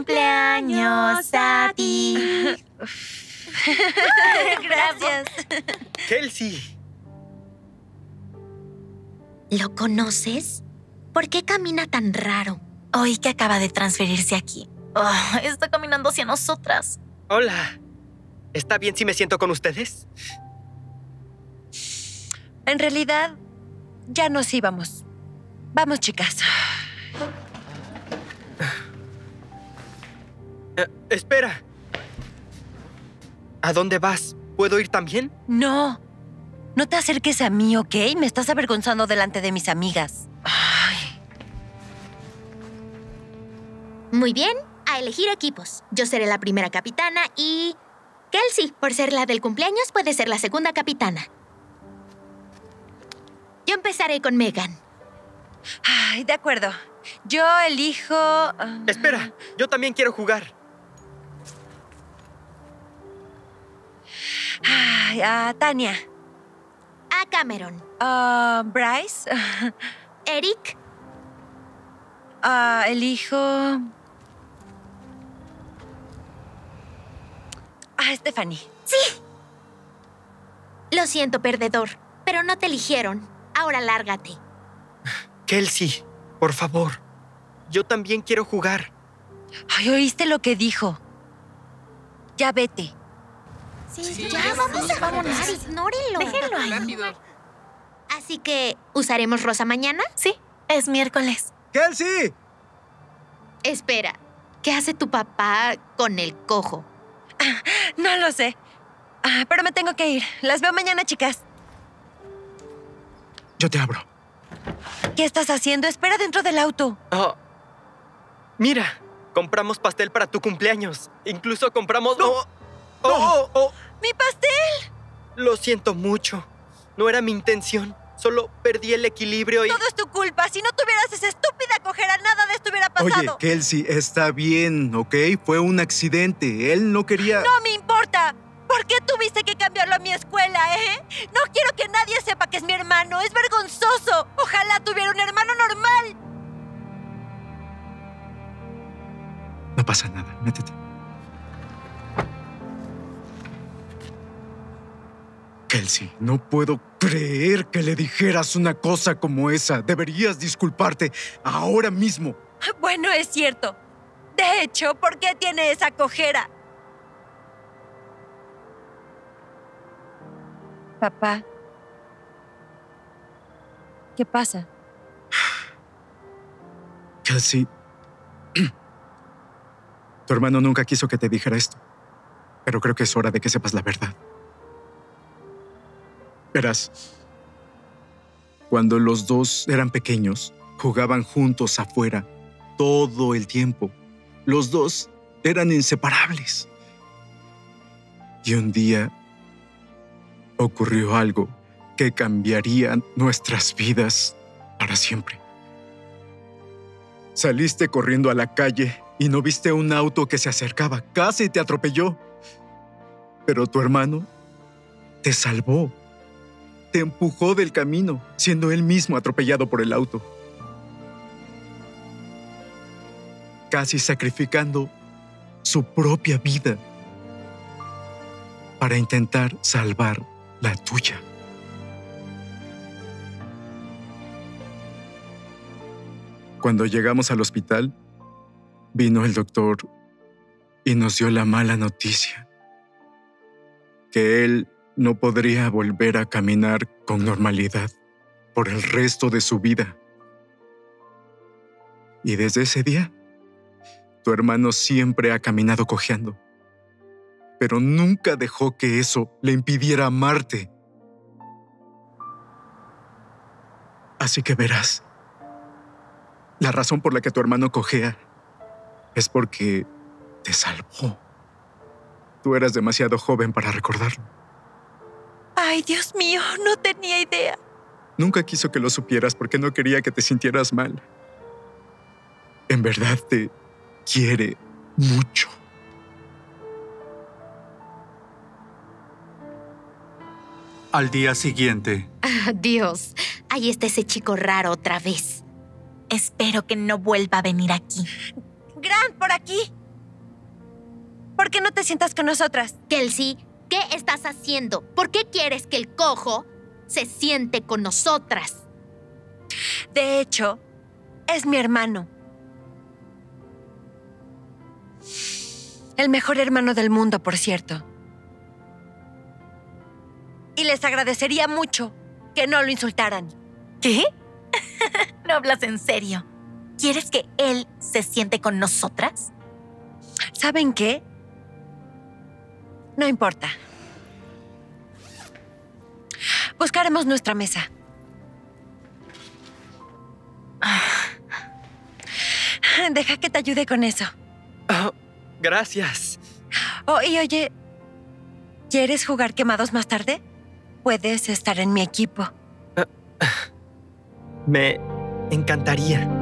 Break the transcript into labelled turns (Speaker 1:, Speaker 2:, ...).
Speaker 1: cumpleaños a ti!
Speaker 2: Gracias.
Speaker 3: Kelsey.
Speaker 4: ¿Lo conoces? ¿Por qué camina tan raro?
Speaker 1: Hoy que acaba de transferirse aquí. Está caminando hacia nosotras.
Speaker 3: Hola. ¿Está bien si me siento con ustedes?
Speaker 2: En realidad, ya nos íbamos. Vamos, chicas.
Speaker 3: Espera. ¿A dónde vas? ¿Puedo ir también?
Speaker 2: No. No te acerques a mí, ¿ok? Me estás avergonzando delante de mis amigas. Ay.
Speaker 4: Muy bien, a elegir equipos. Yo seré la primera capitana y... Kelsey, por ser la del cumpleaños, puede ser la segunda capitana. Yo empezaré con Megan.
Speaker 2: Ay, de acuerdo. Yo elijo...
Speaker 3: Espera, yo también quiero jugar.
Speaker 2: Ay, a Tania.
Speaker 4: A Cameron.
Speaker 2: Bryce.
Speaker 4: Eric.
Speaker 2: Elijo... a Stephanie.
Speaker 4: ¡Sí! Lo siento, perdedor, pero no te eligieron. Ahora lárgate.
Speaker 3: Kelsey, por favor. Yo también quiero jugar.
Speaker 2: Ay, ¿oíste lo que dijo? Ya vete.
Speaker 4: Sí, ya vámonos. Ignórenlo.
Speaker 1: Déjenlo ahí.
Speaker 5: Rápido.
Speaker 4: Así que, ¿usaremos rosa mañana?
Speaker 1: Sí, es miércoles.
Speaker 6: ¡Kelsey!
Speaker 4: Espera, ¿qué hace tu papá con el cojo?
Speaker 2: No lo sé. Pero me tengo que ir. Las veo mañana, chicas.
Speaker 6: Yo te abro.
Speaker 2: ¿Qué estás haciendo? Espera dentro del auto.
Speaker 3: Oh. Mira, compramos pastel para tu cumpleaños. Incluso compramos...
Speaker 6: ¡No!
Speaker 2: ¡Mi pastel!
Speaker 3: Lo siento mucho. No era mi intención. Solo perdí el equilibrio y...
Speaker 2: Todo es tu culpa. Si no tuvieras esa estúpida cojera, nada de esto hubiera
Speaker 6: Oye,
Speaker 2: pasado.
Speaker 6: Kelsey, está bien, ¿ok? Fue un accidente. Él no quería...
Speaker 2: ¡No me importa! ¿Por qué tuviste que cambiarlo a mi escuela, No quiero que nadie sepa que es mi hermano. Es vergonzoso. Ojalá tuviera un hermano normal.
Speaker 6: No pasa nada, métete. Kelsey, no puedo creer que le dijeras una cosa como esa. Deberías disculparte ahora mismo.
Speaker 2: Bueno, es cierto. De hecho, ¿por qué tiene esa cojera? Papá. ¿Qué pasa?
Speaker 6: Kelsey, tu hermano nunca quiso que te dijera esto, pero creo que es hora de que sepas la verdad. Verás, cuando los dos eran pequeños, jugaban juntos afuera todo el tiempo. Los dos eran inseparables. Y un día ocurrió algo que cambiaría nuestras vidas para siempre. Saliste corriendo a la calle y no viste un auto que se acercaba. Casi te atropelló. Pero tu hermano te salvó. Te empujó del camino, siendo él mismo atropellado por el auto. Casi sacrificando su propia vida para intentar salvar la tuya. Cuando llegamos al hospital, vino el doctor y nos dio la mala noticia, que él no podría volver a caminar con normalidad por el resto de su vida. Y desde ese día, tu hermano siempre ha caminado cojeando, pero nunca dejó que eso le impidiera amarte. Así que verás, la razón por la que tu hermano cojea es porque te salvó. Tú eras demasiado joven para recordarlo.
Speaker 2: Ay, Dios mío, no tenía idea.
Speaker 6: Nunca quiso que lo supieras porque no quería que te sintieras mal. En verdad te quiere mucho.
Speaker 7: Al día siguiente,
Speaker 4: Dios, ahí está ese chico raro otra vez.
Speaker 1: Espero que no vuelva a venir aquí.
Speaker 2: Grant, por aquí. te sientas con nosotras?
Speaker 4: Kelsey, ¿qué estás haciendo? ¿Por qué quieres que el cojo se siente con nosotras?
Speaker 2: De hecho, es mi hermano. El mejor hermano del mundo, por cierto. Y les agradecería mucho que no lo insultaran.
Speaker 1: ¿Qué? No hablas en serio. ¿Quieres que él se siente con nosotras?
Speaker 2: ¿Saben qué? No importa. Buscaremos nuestra mesa. Deja que te ayude con eso.
Speaker 3: Oh, gracias.
Speaker 2: Oh, y oye, ¿quieres jugar quemados más tarde? Puedes estar en mi equipo.
Speaker 3: Me encantaría.